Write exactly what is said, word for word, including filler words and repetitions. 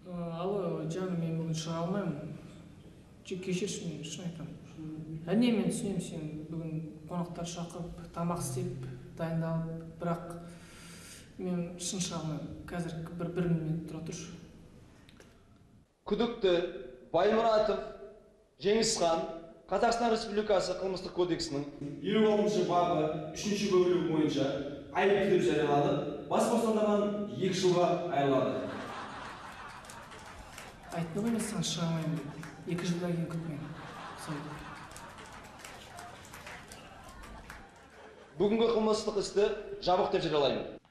Алло, жаным, мен бүгін шыға алмаймын. Кешірші, мен шын айтам. Әне, мен түсінемін, сен бүгін қонақтар шақырып, тамақ істеп, дайындалып, бірақ мен шын шыға алмаймын. Қазір бір бір минут тұра тұршы. Күдікті Баймұратов Жеңісхан Қазақстан Республикасы қылмыстық кодексінің елу алтыншы бабы үшінші бөлігі бойынша айыпты деп жарияланып, бас бостандығынан екі жылға айырылады. Айттым ғой мен саған шыға алмаймын. Екі жылдан кейін күтпен. Бүгінгі қылмыстық істі жабық деп жариялаймын.